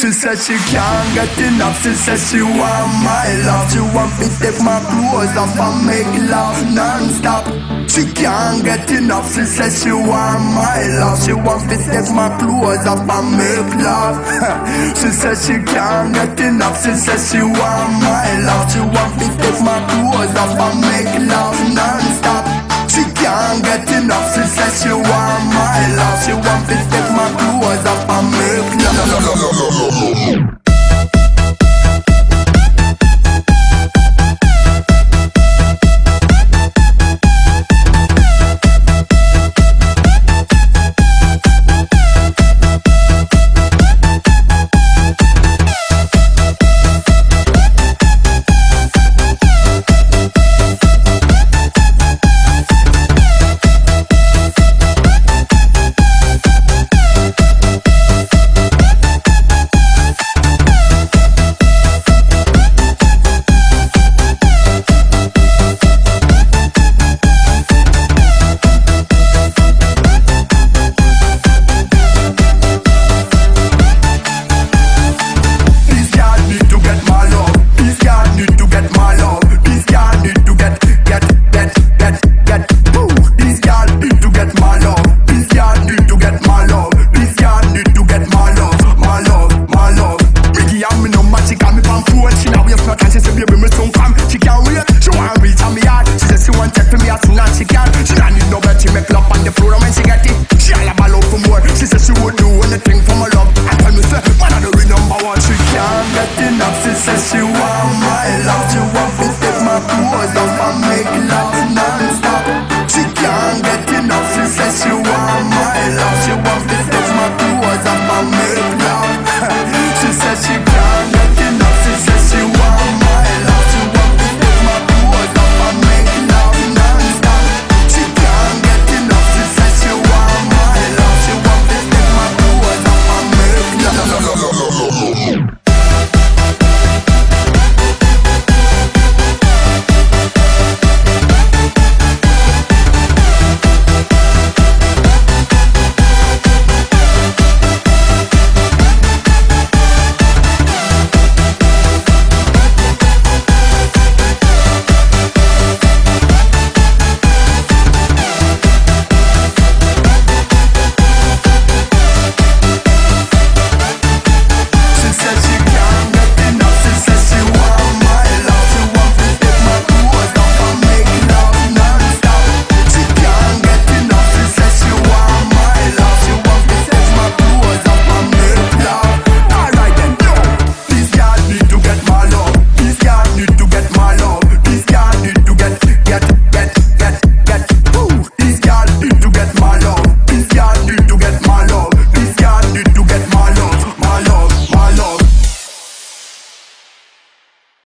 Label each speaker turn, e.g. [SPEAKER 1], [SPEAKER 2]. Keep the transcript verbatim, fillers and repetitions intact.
[SPEAKER 1] She said she can't get enough. She said she want my love. She want me take my clothes off and make love non-stop. She can't get enough. She said she want my love. She want me take my clothes off and make love. She said she can't get enough. She said she want my love. She want me take my clothes off and make love non-stop. She can't get enough. She said she want my love. She want me take my clothes off and make love.